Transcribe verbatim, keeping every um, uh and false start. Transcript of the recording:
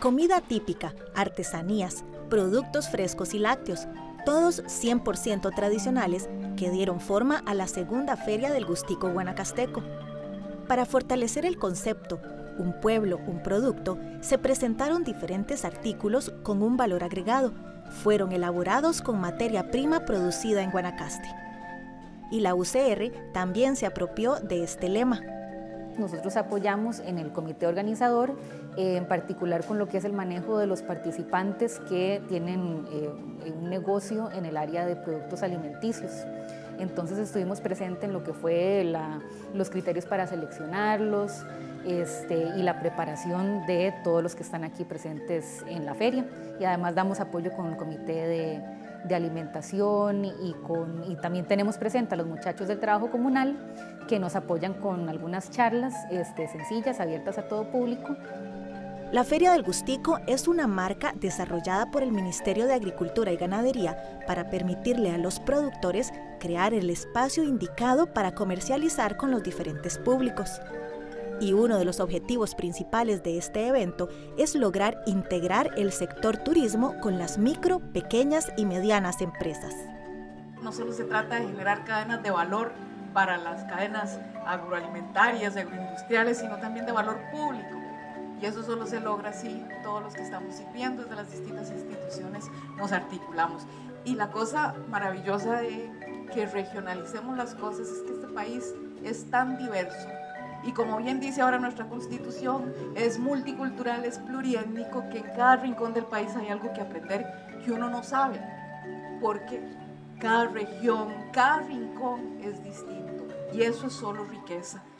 Comida típica, artesanías, productos frescos y lácteos, todos cien por ciento tradicionales que dieron forma a la segunda Feria del Gustico Guanacasteco. Para fortalecer el concepto Un pueblo, un producto, se presentaron diferentes artículos con un valor agregado. Fueron elaborados con materia prima producida en Guanacaste. Y la U C R también se apropió de este lema. Nosotros apoyamos en el comité organizador, eh, en particular con lo que es el manejo de los participantes que tienen eh, un negocio en el área de productos alimenticios. Entonces estuvimos presentes en lo que fue la, los criterios para seleccionarlos este, y la preparación de todos los que están aquí presentes en la feria. Y además damos apoyo con el comité de, de alimentación y, con, y también tenemos presente a los muchachos del trabajo comunal que nos apoyan con algunas charlas este, sencillas, abiertas a todo público. La Feria del Gustico es una marca desarrollada por el Ministerio de Agricultura y Ganadería para permitirle a los productores crear el espacio indicado para comercializar con los diferentes públicos. Y uno de los objetivos principales de este evento es lograr integrar el sector turismo con las micro, pequeñas y medianas empresas. No solo se trata de generar cadenas de valor para las cadenas agroalimentarias, agroindustriales, sino también de valor público. Y eso solo se logra si todos los que estamos sirviendo desde las distintas instituciones nos articulamos. Y la cosa maravillosa de que regionalicemos las cosas es que este país es tan diverso. Y como bien dice ahora nuestra Constitución, es multicultural, es pluriétnico, que en cada rincón del país hay algo que aprender que uno no sabe. Porque cada región, cada rincón es distinto. Y eso es solo riqueza.